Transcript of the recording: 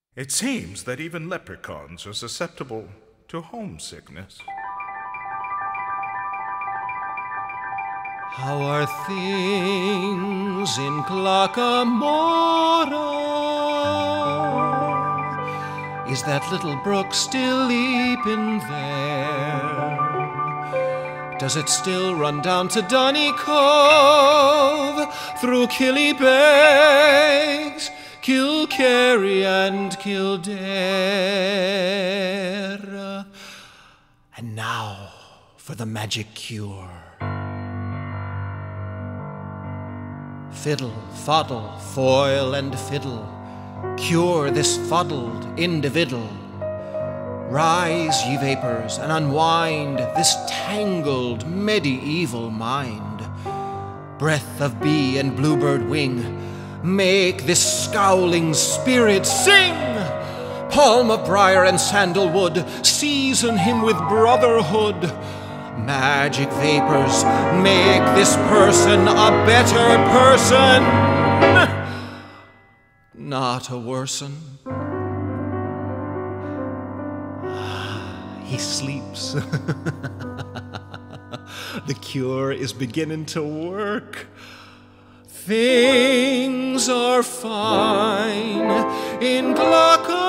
It seems that even leprechauns are susceptible to homesickness. How are things in Glockamora? Is that little brook still leaping there? Does it still run down to Dunny Cove, through Killybegs, Kilkerry and Kildare? And now for the magic cure. Fiddle, faddle, foil and fiddle, cure this fuddled individual. Rise, ye vapors, and unwind this tangled medieval mind. Breath of bee and bluebird wing, make this scowling spirit sing. Palm of briar and sandalwood, season him with brotherhood. Magic vapors, make this person a better person, not a worsen. He sleeps. The cure is beginning to work. Things are fine in Glockamora.